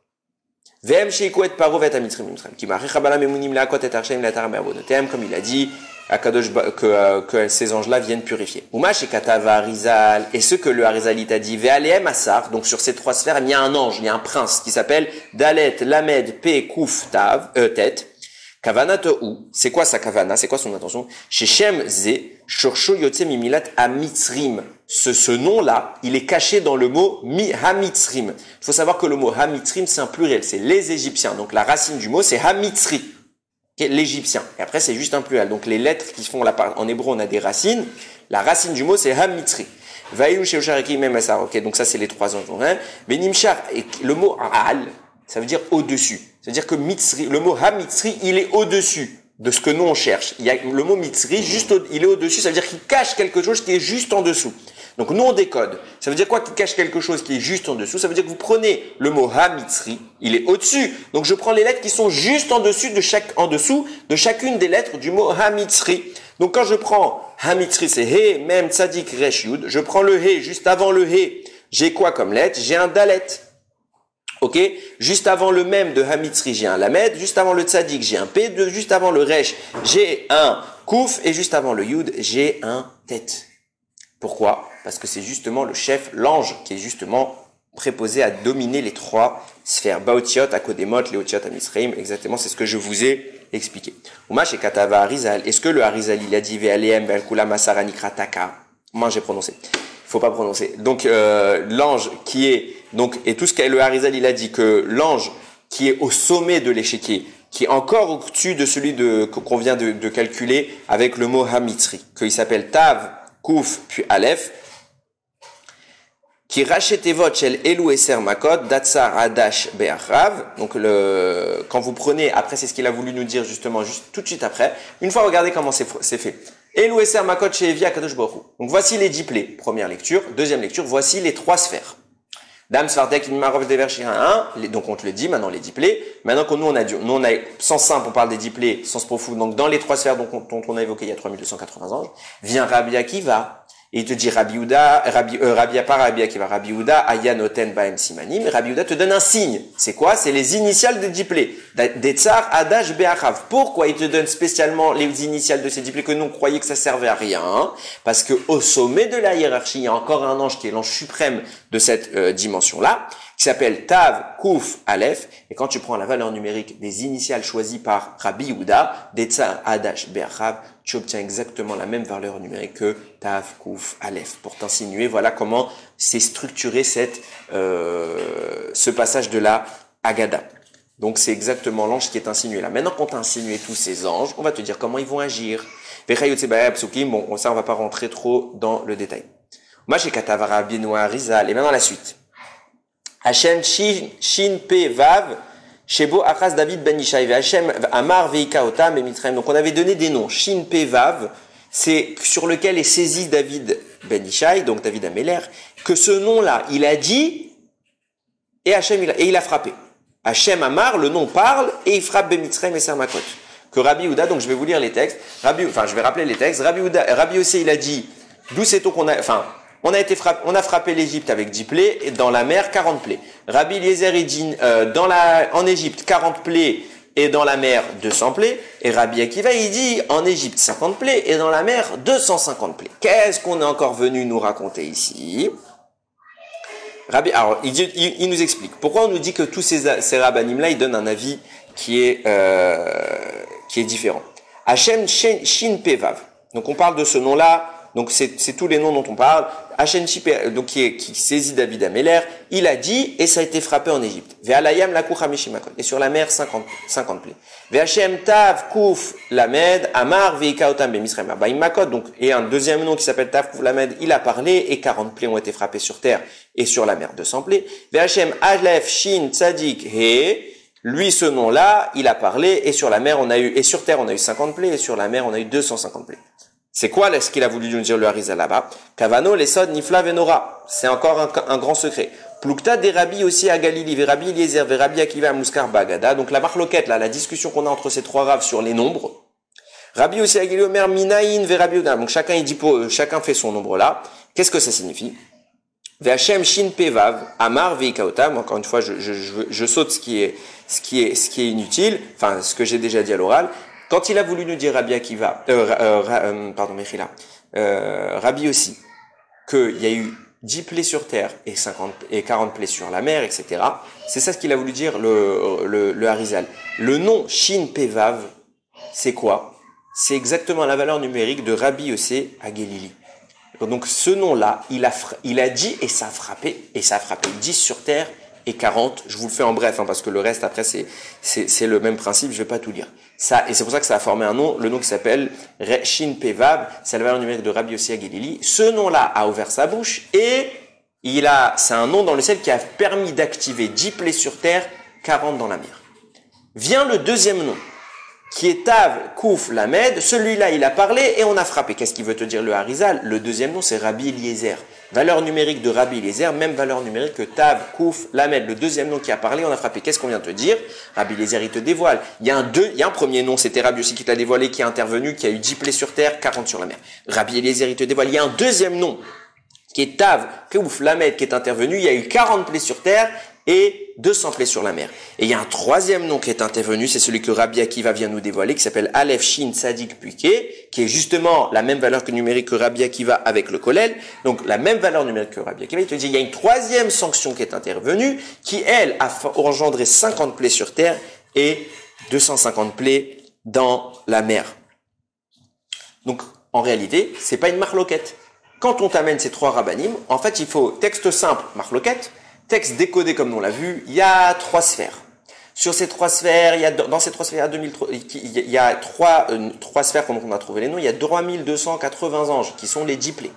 Vem Sheiko et Paro vet Amitzrim Mitzrayim qui marche Chabala Memunim Leakot et Archem Leatar Me'avodotem, comme il a dit Akadosh que euh, que ces anges-là viennent purifier. Uma Shekatava Arizal, et ce que le Arizalite a dit Ve'aleem Asar, donc sur ces trois sphères il y a un ange, il y a un prince qui s'appelle Dalet Lamed Pe Kuf Tav euh, tête. Kavana Tohu, c'est quoi sa kavana, c'est quoi son intention? Shechem Ze Shorsho Yotze Mimilat Amitzrim. Ce, ce nom-là, il est caché dans le mot mi Hamitzrim. Il faut savoir que le mot Hamitzrim, c'est un pluriel, c'est les Égyptiens. Donc la racine du mot, c'est Hamitzri, l'Égyptien. Et après, c'est juste un pluriel. Donc les lettres qui font la part, en hébreu, on a des racines. La racine du mot, c'est Hamitzri. Vaïou Sheoshareki même ça. Ok, donc ça, c'est les trois anges. Benimshar, et le mot Al, ça veut dire au-dessus. C'est-à-dire que Mitzri, le mot Hamitzri, il est au-dessus de ce que nous on cherche. Il y a le mot Mitzri, juste au, il est au-dessus, ça veut dire qu'il cache quelque chose qui est juste en dessous. Donc nous on décode. Ça veut dire quoi qu'il cache quelque chose qui est juste en dessous? Ça veut dire que vous prenez le mot Hamitzri, il est au-dessus. Donc je prends les lettres qui sont juste en dessus de chaque, en dessous de chacune des lettres du mot Hamitzri. Donc quand je prends Hamitzri, c'est He, Mem, Tzadik, Resh, Yud. Je prends le He, juste avant le He, j'ai quoi comme lettre? J'ai un Dalet. Ok, juste avant le même de Hamitzri, j'ai un Lamed, juste avant le Tzadik, j'ai un P, de, juste avant le Resh, j'ai un Kouf, et juste avant le Yud, j'ai un Tet. Pourquoi? Parce que c'est justement le chef, l'ange, qui est justement préposé à dominer les trois sphères. Baotiot, Akodemot, Léotiot, Amisraim, exactement, c'est ce que je vous ai expliqué. Umash et Katava Harizal, est-ce que le Harizal, il a dit Ve'aleem, Ve'alkula, Masara, Nikrataka? Moi, j'ai prononcé. Faut pas prononcer. Donc, euh, l'ange qui est, donc, et tout ce que le Harizal, il a dit que l'ange qui est au sommet de l'échiquier, qui est encore au-dessus de celui de, qu'on vient de, de calculer avec le mot Hamitzri, qu'il s'appelle Tav, Kouf, puis Aleph, qui rachetevot shel Elou Eser Makot, Datsar Adash Be'achrav. Donc, le, quand vous prenez, après, c'est ce qu'il a voulu nous dire justement, juste tout de suite après. Une fois, regardez comment c'est, c'est fait. Elou Eser Makot chez Evia Kadosh Baruch Hu. Donc, voici les dix plaies. Première lecture. Deuxième lecture, voici les trois sphères. Dam Svartek Imarov Devershira un. Donc, on te le dit, maintenant, les dix plaies. Maintenant que nous, on a dit, nous, on a, sans simple, on parle des dix plaies, sans profond. Donc, dans les trois sphères dont, dont on a évoqué il y a trois mille deux cent quatre-vingts anges, vient Rabbi Akiva. Et il te dit Rabbi Uda, Rabbi, euh, Rabbi Apar, Rabbi Akiva, Rabbi Uda, Ayanoten Baem Simanim. Rabbi Uda te donne un signe. C'est quoi? C'est les initiales de dix plaies. Detzar, Adash, Be'achav. Pourquoi il te donne spécialement les initiales de ces dix plaies que nous on croyait que ça servait à rien? Parce que au sommet de la hiérarchie, il y a encore un ange qui est l'ange suprême de cette euh, dimension-là, qui s'appelle Tav, Kouf, Aleph. Et quand tu prends la valeur numérique des initiales choisies par Rabbi Uda, Detzar, Adash, Be'achav, tu obtiens exactement la même valeur numérique que Tav, Kouf, Aleph. Pour t'insinuer, voilà comment c'est structuré cette, euh, ce passage de la Haggadah. Donc c'est exactement l'ange qui est insinué là. Maintenant qu'on t'a insinué tous ces anges, on va te dire comment ils vont agir. Bon, ça on va pas rentrer trop dans le détail. Moi j'ai Katavara Benoît Rizal. Et maintenant la suite. Hachem Shin Pe Vav Shebo Achaz David Ben Ishai Hachem Amar Veika Otam et Mitraim. Donc on avait donné des noms. Shin Pe Vav, c'est sur lequel est saisi David Ben Ishai, donc David Améler, que ce nom-là, il a dit et Hachem il a, et il a frappé. Hachem Amar, le nom parle et il frappe Ben Mitraim et Sermakot. Que Rabbi Uda, donc je vais vous lire les textes. Rabbi, enfin je vais rappeler les textes. Rabbi Uda, Rabbi aussi il a dit d'où sait-on qu'on a, enfin On a été frappé, on a frappé l'Égypte avec dix plaies et dans la mer quarante plaies. Rabbi Eliezer il dit euh, dans la en Égypte quarante plaies et dans la mer deux cents plaies. Et Rabbi Akiva il dit en Égypte cinquante plaies et dans la mer deux cent cinquante plaies. Qu'est-ce qu'on est encore venu nous raconter ici? Rabbi, alors il, dit, il, il nous explique pourquoi on nous dit que tous ces, ces rabbanim là ils donnent un avis qui est euh, qui est différent. Hachem Shin Pevav. Donc on parle de ce nom là. Donc c'est, c'est tous les noms dont on parle. Hachem Shipé, donc qui, est, qui saisit David Améler, il a dit et ça a été frappé en Égypte. Ve'alayam la Mishimakon. Et sur la mer cinquante, cinquante plaies. Ve'Hachem Tav Kouf Lamed Amar Veika Otam Bemisraim Abaïmakot. Donc et un deuxième nom qui s'appelle Tav Kouf Lamed, il a parlé et quarante plaies ont été frappées sur terre et sur la mer deux cents plaies. Ve'Hachem Aleph Shin Tzadik He. Lui, ce nom-là, il a parlé et sur la mer on a eu et sur terre on a eu cinquante plaies et sur la mer on a eu deux cent cinquante plaies. C'est quoi là, ce qu'il a voulu nous dire le Harizal là-bas? Kavano, l'Esod, Nifla, Venora. C'est encore un, un grand secret. Plukta des Rabbi aussi à Galilée, Verabi Eliezer, Verabi Akiva, Mouskar, Bagada. Donc la marloquette, là, la discussion qu'on a entre ces trois raves sur les nombres. Rabbi aussi à Galilée, Omer, Minaïn, Verabi Oda. Donc chacun, il dit pour, euh, chacun fait son nombre là. Qu'est-ce que ça signifie? V'Hachem Shin Pevav, Amar, Veikaotam. Encore une fois, je, je, je, je saute ce qui est, ce qui est, ce qui est inutile. Enfin, ce que j'ai déjà dit à l'oral. Quand il a voulu nous dire Rabbi Akiva, euh, euh, euh, pardon, Mechila, euh, Rabbi aussi, qu'il y a eu dix plaies sur terre et cinquante et quarante plaies sur la mer, et cetera. C'est ça ce qu'il a voulu dire le, le, le Harizal. Le nom Shin Pevav, c'est quoi? C'est exactement la valeur numérique de Rabbi Yossé à Galilée. Donc ce nom-là, il a, il a dit et ça a frappé, et ça a frappé dix sur terre et quarante. Je vous le fais en bref, hein, parce que le reste après c'est, c'est, c'est le même principe, je vais pas tout lire. Ça, et c'est pour ça que ça a formé un nom, le nom qui s'appelle Shin Pevav, c'est la valeur numérique de Rabbi Yossi Aguilili. Ce nom-là a ouvert sa bouche et il a, c'est un nom dans lequel qui a permis d'activer dix plaies sur terre, quarante dans la mer. Vient le deuxième nom, qui est Tav, Kouf, Lamed. Celui-là, il a parlé et on a frappé. Qu'est-ce qu'il veut te dire le Harizal? Le deuxième nom, c'est Rabbi Eliezer. Valeur numérique de Rabbi Eliezer, même valeur numérique que Tav, Kouf, Lamed. Le deuxième nom qui a parlé, on a frappé. Qu'est-ce qu'on vient de te dire? Rabbi Eliezer, il te dévoile. Il y a un deux, il y a un premier nom, c'était Rabbi aussi qui t'a dévoilé, qui est intervenu, qui a eu dix plaies sur terre, quarante sur la mer. Rabbi Eliezer, il te dévoile. Il y a un deuxième nom, qui est Tav, Kouf, Lamed, qui est intervenu. Il y a eu quarante plaies sur terre, et deux cents plaies sur la mer. Et il y a un troisième nom qui est intervenu, c'est celui que Rabbi Akiva vient nous dévoiler, qui s'appelle Aleph Shin Tzadik Puké, qui est justement la même valeur que numérique que Rabbi Akiva avec le Kollel. Donc la même valeur numérique que Rabbi Akiva. Il te dit, il y a une troisième sanction qui est intervenue, qui elle a engendré cinquante plaies sur terre et deux cent cinquante plaies dans la mer. Donc en réalité, c'est pas une marloquette. Quand on t'amène ces trois rabbanim, en fait, il faut texte simple, marloquette, texte décodé comme on l'a vu, il y a trois sphères. Sur ces trois sphères, il y a, dans ces trois sphères, il y a, deux mille, il y a trois, euh, trois sphères, comme on a trouvé les noms, il y a trois mille deux cent quatre-vingts anges, qui sont les dix plaies.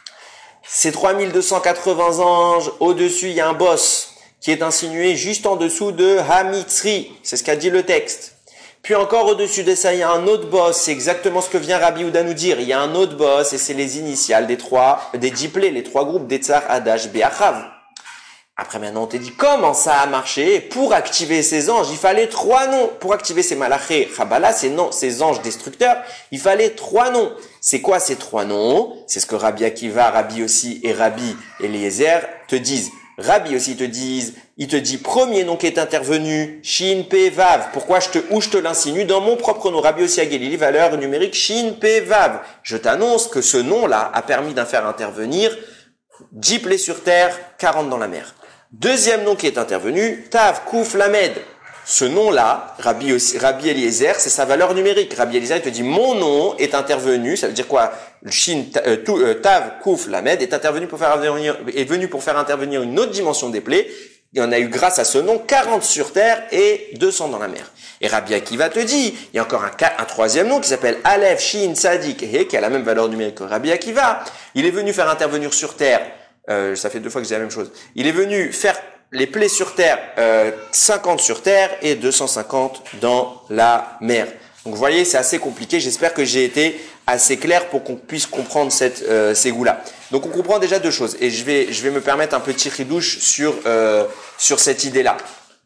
Ces trois mille deux cent quatre-vingts anges, au-dessus, il y a un boss, qui est insinué juste en dessous de Hamitzri. C'est ce qu'a dit le texte. Puis encore au-dessus de ça, il y a un autre boss. C'est exactement ce que vient Rabbi Houda nous dire. Il y a un autre boss et c'est les initiales des trois, des dix plaies, les trois groupes d'Etzar, Hadash, Be'achav. Après maintenant, on te dit comment ça a marché. Pour activer ces anges, il fallait trois noms. Pour activer ces malachés, Chabala, ces noms, ces anges destructeurs, il fallait trois noms. C'est quoi ces trois noms? C'est ce que Rabbi Akiva, Rabbi aussi et Rabbi Eliezer te disent. Rabbi aussi te disent, il te dit premier nom qui est intervenu, Shin Pe Vav. Pourquoi je te, où je te l'insinue dans mon propre nom. Rabbi aussi à Galili, valeur numérique Shin Pe Vav. Je t'annonce que ce nom-là a permis d'en faire intervenir dix plaies sur terre, quarante dans la mer. Deuxième nom qui est intervenu, Tav Kouf Lamed. Ce nom-là, Rabbi, aussi, Rabbi Eliezer, c'est sa valeur numérique. Rabbi Eliezer, il te dit, mon nom est intervenu, ça veut dire quoi? Shin, euh, euh, Tav, Kouf, Lamed est intervenu pour faire intervenir, est venu pour faire intervenir une autre dimension des plaies. Il y en a eu grâce à ce nom, quarante sur terre et deux cents dans la mer. Et Rabbi Akiva te dit, il y a encore un, un troisième nom qui s'appelle Aleph, Shin, Tzadik, He, qui a la même valeur numérique que Rabbi Akiva. Il est venu faire intervenir sur terre, euh, ça fait deux fois que j'ai la même chose. Il est venu faire les plaies sur terre, euh, cinquante sur terre et deux cent cinquante dans la mer. Donc vous voyez, c'est assez compliqué. J'espère que j'ai été assez clair pour qu'on puisse comprendre cette euh, ces goûts-là. Donc on comprend déjà deux choses. Et je vais je vais me permettre un petit ridouche sur euh, sur cette idée-là.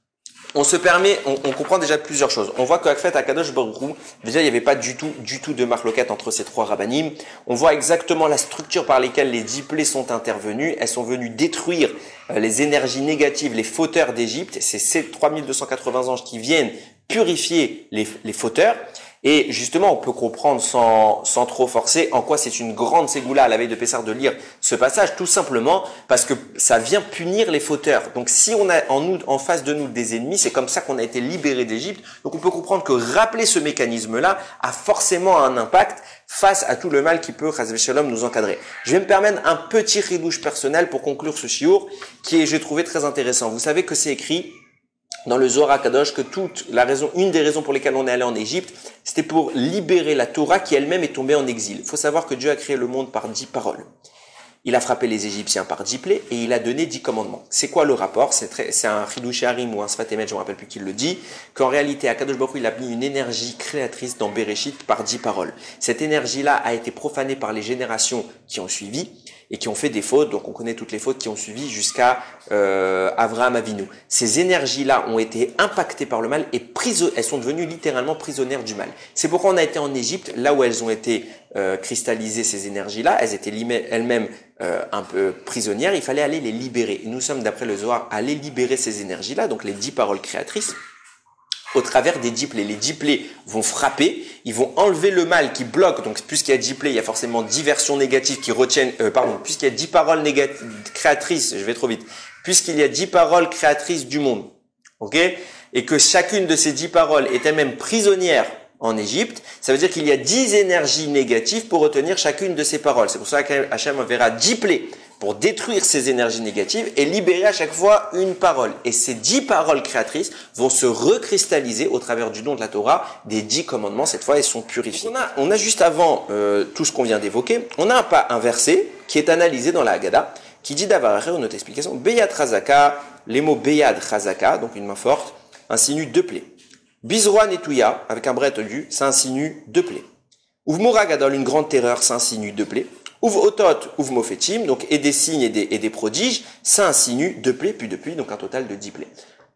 On se permet, on, on comprend déjà plusieurs choses. On voit qu'à fait à Kadosh Baruch Hu, déjà il n'y avait pas du tout, du tout de marloquette entre ces trois rabbanim. On voit exactement la structure par lesquelles les dix plaies sont intervenues. Elles sont venues détruire euh, les énergies négatives, les fauteurs d'Égypte. C'est ces trois mille deux cent quatre-vingts anges qui viennent purifier les, les fauteurs. Et justement, on peut comprendre sans, sans trop forcer en quoi c'est une grande ségoula à la veille de Pessah de lire ce passage, tout simplement parce que ça vient punir les fauteurs. Donc si on a en nous, en face de nous des ennemis, c'est comme ça qu'on a été libéré d'Égypte. Donc on peut comprendre que rappeler ce mécanisme-là a forcément un impact face à tout le mal qui peut, Chas v'Shalom, nous encadrer. Je vais me permettre un petit ridouche personnel pour conclure ce shiur qui est, j'ai trouvé très intéressant. Vous savez que c'est écrit dans le Zohar HaKadosh que toute la raison, une des raisons pour lesquelles on est allé en Égypte, c'était pour libérer la Torah qui elle-même est tombée en exil. Il faut savoir que Dieu a créé le monde par dix paroles. Il a frappé les Égyptiens par dix plaies et il a donné dix commandements. C'est quoi le rapport? C'est très, c'est un Chidouche Harim ou un Sfat Emet, je ne me rappelle plus qui le dit, qu'en réalité, HaKadosh Baruch Hu, il a mis une énergie créatrice dans Bereshit par dix paroles. Cette énergie-là a été profanée par les générations qui ont suivi et qui ont fait des fautes, donc on connaît toutes les fautes qui ont suivi jusqu'à euh, Avraham Avinu. Ces énergies-là ont été impactées par le mal et priso- elles sont devenues littéralement prisonnières du mal. C'est pourquoi on a été en Égypte, là où elles ont été euh, cristallisées, ces énergies-là, elles étaient elles-mêmes euh, un peu prisonnières, il fallait aller les libérer. Et nous sommes, d'après le Zohar, allés libérer ces énergies-là, donc les dix paroles créatrices, au travers des dix plaies. Les dix plaies vont frapper, ils vont enlever le mal qui bloque. Donc, puisqu'il y a dix plaies, il y a forcément dix versions négatives qui retiennent, euh, pardon, puisqu'il y a dix paroles négatives, créatrices, je vais trop vite, puisqu'il y a dix paroles créatrices du monde, ok? Et que chacune de ces dix paroles est elle-même prisonnière en Égypte, ça veut dire qu'il y a dix énergies négatives pour retenir chacune de ces paroles. C'est pour ça qu'Hachem verra dix plaies pour détruire ces énergies négatives et libérer à chaque fois une parole. Et ces dix paroles créatrices vont se recristalliser au travers du don de la Torah des dix commandements. Cette fois, elles sont purifiées. On a, on a juste avant euh, tout ce qu'on vient d'évoquer, on a un, pas, un verset qui est analysé dans la Haggadah, qui dit d'Avacher, une autre explication, Beyad Chazaka, les mots Beyad Chazaka, donc une main forte, insinue deux plaies. Bizroa Netouya, avec un bret tendu, ça insinue deux plaies. Uvmora Gadol, une grande terreur, ça insinue deux plaies. Uv Otot, Uv Mofetim, donc et des signes et des, et des prodiges, ça insinue deux plaies, puis depuis, donc un total de dix plaies.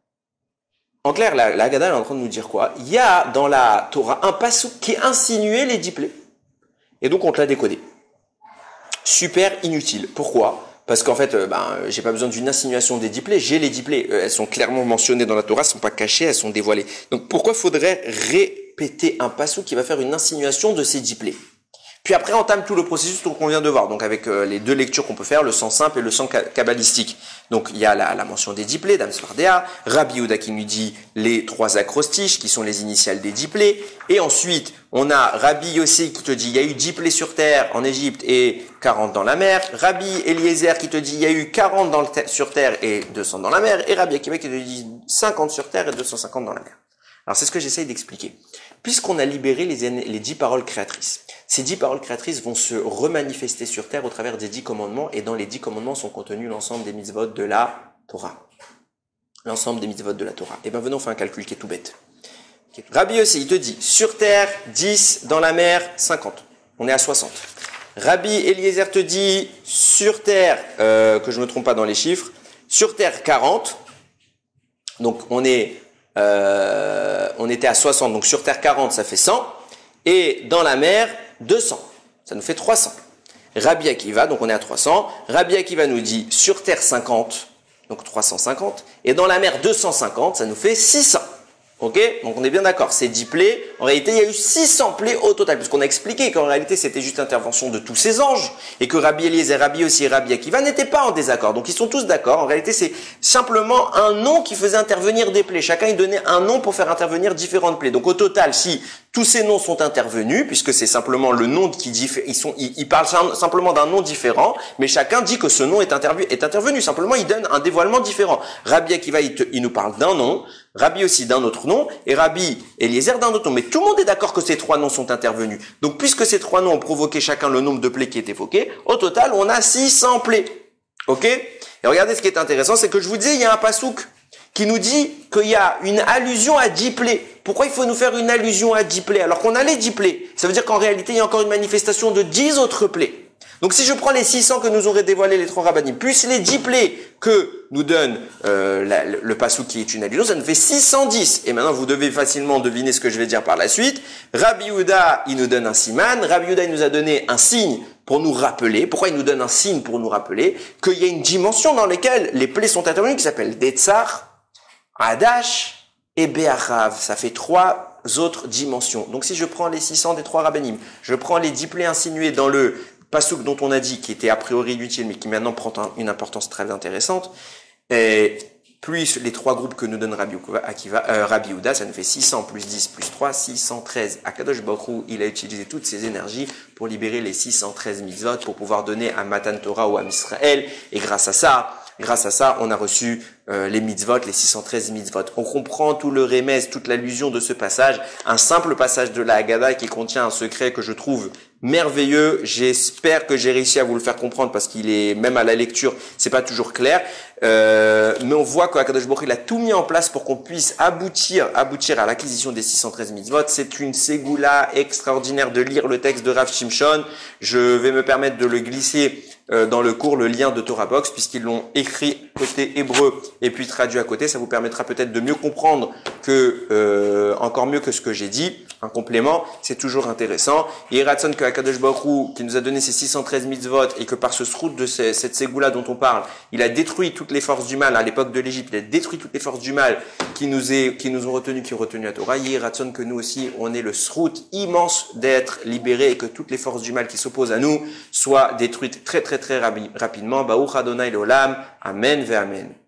En clair, la, la Haggadah est en train de nous dire quoi? Il y a dans la Torah un passouk qui insinuait les dix plaies. Et donc on te l'a décodé. Super inutile. Pourquoi? Parce qu'en fait, euh, ben, j'ai pas besoin d'une insinuation des diplés, j'ai les diplés. Euh, elles sont clairement mentionnées dans la Torah, elles sont pas cachées, elles sont dévoilées. Donc pourquoi faudrait répéter un passou qui va faire une insinuation de ces diplés? Puis après, on entame tout le processus qu'on vient de voir. Donc avec euh, les deux lectures qu'on peut faire, le sens simple et le sens kabbalistique. Donc il y a la, la mention des diplés, Dam Svardea, Rabbi Yehuda qui nous dit les trois acrostiches, qui sont les initiales des diplés. Et ensuite, on a Rabbi Yossi qui te dit il y a eu diplés sur terre en Égypte et quarante dans la mer. Rabbi Eliezer qui te dit il y a eu quarante dans le ter- sur terre et deux cents dans la mer. Et Rabbi Akiva qui te dit cinquante sur terre et deux cent cinquante dans la mer. Alors c'est ce que j'essaye d'expliquer. Puisqu'on a libéré les, les dix paroles créatrices, ces dix paroles créatrices vont se remanifester sur terre au travers des dix commandements, et dans les dix commandements sont contenus l'ensemble des mitzvot de la Torah. L'ensemble des mitzvot de la Torah. Et bien venons, on fait un calcul qui est tout bête. Rabbi aussi, il te dit, sur terre, dix, dans la mer, cinquante. On est à soixante. Rabbi Eliezer te dit, sur terre, euh, que je ne me trompe pas dans les chiffres, sur terre, quarante. Donc on est... Euh, on était à soixante, donc sur terre quarante, ça fait cent, et dans la mer, deux cents, ça nous fait trois cents. Rabbi Akiva, donc on est à trois cents, Rabbi Akiva nous dit sur terre cinquante, donc trois cent cinquante, et dans la mer deux cent cinquante, ça nous fait six cents. Ok? Donc on est bien d'accord, c'est dix plaies. En réalité, il y a eu six cents plaies au total, puisqu'on a expliqué qu'en réalité, c'était juste l'intervention de tous ces anges, et que Rabbi Eliezer, Rabbi aussi et Rabbi Akiva n'étaient pas en désaccord. Donc ils sont tous d'accord. En réalité, c'est simplement un nom qui faisait intervenir des plaies. Chacun y donnait un nom pour faire intervenir différentes plaies. Donc au total, si tous ces noms sont intervenus, puisque c'est simplement le nom qui diffère, ils sont, ils, ils parlent simplement d'un nom différent, mais chacun dit que ce nom est intervenu, est intervenu. Simplement, il donne un dévoilement différent. Rabbi Akiva, il, te, il nous parle d'un nom, Rabbi aussi d'un autre nom, et Rabbi Eliezer d'un autre nom. Mais tout le monde est d'accord que ces trois noms sont intervenus. Donc, puisque ces trois noms ont provoqué chacun le nombre de plaies qui est évoqué, au total, on a six cents plaies. Ok? Et regardez, ce qui est intéressant, c'est que je vous disais, il y a un pasouk qui nous dit qu'il y a une allusion à dix plaies. Pourquoi il faut nous faire une allusion à dix plaies alors qu'on a les dix plaies? Ça veut dire qu'en réalité, il y a encore une manifestation de dix autres plaies. Donc si je prends les six cents que nous auraient dévoilé les trois rabbinim, plus les dix plaies que nous donne euh, la, le, le pasouk qui est une allusion, ça nous fait six cent dix. Et maintenant, vous devez facilement deviner ce que je vais dire par la suite. Rabbi Yehuda, il nous donne un siman. Rabbi Yehuda, il nous a donné un signe pour nous rappeler. Pourquoi il nous donne un signe pour nous rappeler qu'il y a une dimension dans laquelle les plaies sont intervenues qui s'appelle Detzar, Adash et Be'achav. Ça fait trois autres dimensions. Donc si je prends les six cents des trois rabbinim, je prends les dix plaies insinuées dans le pasouk dont on a dit qui était a priori inutile mais qui maintenant prend un, une importance très intéressante, et plus les trois groupes que nous donne Rabbi Akiva, euh, Rabbi Yehuda, ça nous fait six cents plus dix plus trois, six cent treize. Akadosh Baruch Hu, il a utilisé toutes ses énergies pour libérer les six cent treize mitzvot pour pouvoir donner à Matan Torah ou à Israël, et grâce à ça, grâce à ça, on a reçu euh, les mitzvot, les six cent treize mitzvot. On comprend tout le remez, toute l'allusion de ce passage, un simple passage de la Haggadah qui contient un secret que je trouve merveilleux. J'espère que j'ai réussi à vous le faire comprendre parce qu'il est, même à la lecture, c'est pas toujours clair. Euh, mais on voit qu'Akadosh Baruch Hu, il a tout mis en place pour qu'on puisse aboutir, aboutir à l'acquisition des six cent treize mitzvot. C'est une ségoula extraordinaire de lire le texte de Rav Shimshon. Je vais me permettre de le glisser euh, dans le cours, le lien de Torah Box, puisqu'ils l'ont écrit côté hébreu et puis traduit à côté. Ça vous permettra peut-être de mieux comprendre que, euh, encore mieux que ce que j'ai dit. Un complément, c'est toujours intéressant. Et Ratson que Akadosh Baruch Hu, qui nous a donné ces six cent treize mitzvot, et que par ce srout de ces, cette ségoula dont on parle, il a détruit toutes les forces du mal à l'époque de l'Égypte, il a détruit toutes les forces du mal qui nous est, qui nous ont retenus, qui ont retenu la Torah. Et Ratson que nous aussi, on ait le srout immense d'être libérés et que toutes les forces du mal qui s'opposent à nous soient détruites très très très rapidement. Baruch Adonai l'olam. Amen ve amen.